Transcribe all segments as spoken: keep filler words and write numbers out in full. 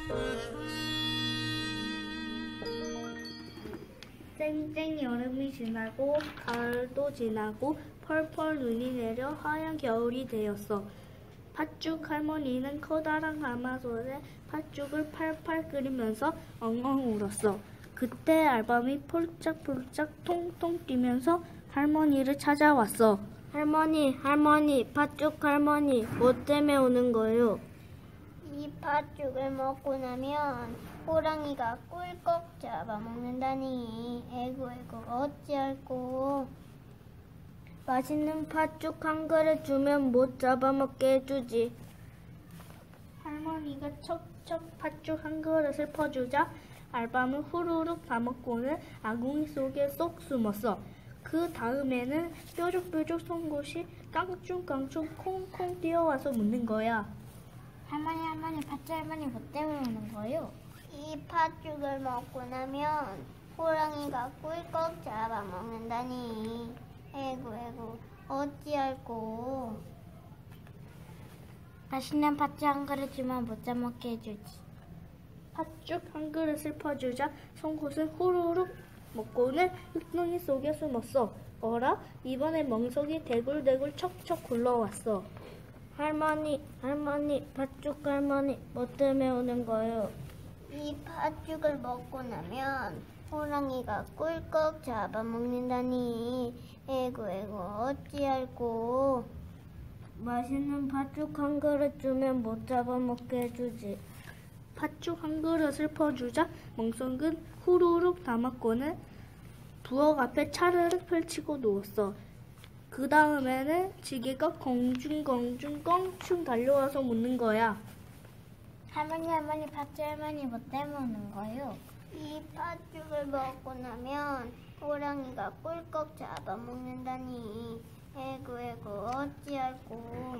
쨍쨍 여름이 지나고 가을도 지나고 펄펄 눈이 내려 하얀 겨울이 되었어. 팥죽 할머니는 커다란 가마솥에 팥죽을 팔팔 끓이면서 엉엉 울었어. 그때 알밤이 폴짝폴짝 통통 뛰면서 할머니를 찾아왔어. 할머니, 할머니, 팥죽 할머니, 뭐 때문에 우는 거요? 이 팥죽을 먹고 나면 호랑이가 꿀꺽 잡아먹는다니. 에구 에구 어찌할꼬. 맛있는 팥죽 한 그릇 주면 못 잡아먹게 해주지. 할머니가 척척 팥죽 한 그릇을 퍼주자 알밤은 후루룩 다 먹고는 아궁이 속에 쏙 숨었어. 그 다음에는 뾰족뾰족 송곳이 깡충깡충 콩콩 뛰어와서 묻는 거야. 할머니 할머니 팥죽 할머니 뭐 때문에 우는 거요? 이 팥죽을 먹고 나면 호랑이가 꿀꺽 잡아먹는다니. 에구 에구 어찌할꼬. 맛있는 팥죽 한 그릇 주면 못 잡아먹게 해주지. 팥죽 한 그릇을 퍼주자 송곳은 후루룩 먹고는 흙덩이 속에 숨었어. 어라? 이번엔 멍석이 대굴대굴 척척 굴러왔어. 할머니, 할머니, 팥죽 할머니, 뭐 때문에 우는 거요? 이 팥죽을 먹고 나면 호랑이가 꿀꺽 잡아먹는다니. 에구 에구 어찌할꼬. 맛있는 팥죽 한 그릇 주면 못 잡아먹게 해주지. 팥죽 한 그릇을 퍼주자 멍석은 후루룩 다 먹고는 부엌 앞에 차르륵 펼치고 누웠어. 그 다음에는 지게가 공중공중 껑충 달려와서 묻는 거야. 할머니 할머니 팥죽 할머니 뭐 때문에 우는 거요? 이 팥죽을 먹고 나면 호랑이가 꿀꺽 잡아먹는다니. 에구 에구 어찌할꼬.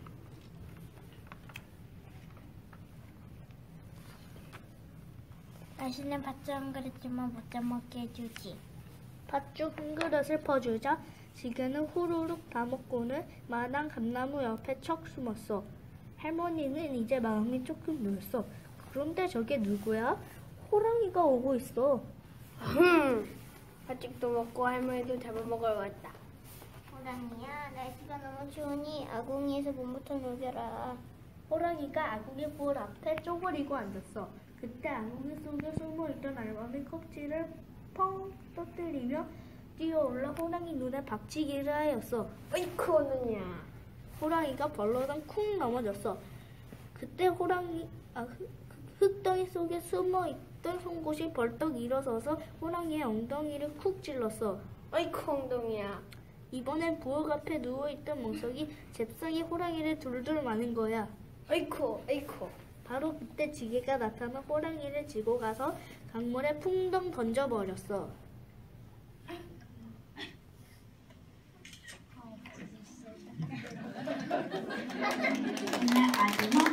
맛있는 팥죽 한 그릇 주면 못 잡아먹게 해주지. 팥죽 한 그릇을 퍼주자 지게는 후루룩 다 먹고는 마당 감나무 옆에 척 숨었어. 할머니는 이제 마음이 조금 놓였어. 그런데 저게 누구야? 호랑이가 오고 있어. 흠, 팥죽도 먹고 할머니도 잡아먹으러 왔다. 호랑이야 날씨가 너무 추우니 아궁이에서 몸부터 녹여라. 호랑이가 아궁이 불 앞에 쪼그리고 앉았어. 그때 아궁이 속에 숨어있던 알밤이 껍질을 펑 떠뜨리며 뛰어올라 호랑이 눈에 박치기를 하였어. 어이쿠 오느냐. 호랑이가 벌러덩 쿵 넘어졌어. 그때 호랑이 아, 흙, 흙덩이 속에 숨어있던 송곳이 벌떡 일어서서 호랑이의 엉덩이를 쿡 찔렀어. 어이쿠 엉덩이야. 이번엔 부엌 앞에 누워있던 멍석이 잽싸게 호랑이를 둘둘 마는 거야. 어이쿠 어이쿠. 바로 그때 지게가 나타나 호랑이를 지고 가서 강물에 풍덩 던져버렸어. 마지막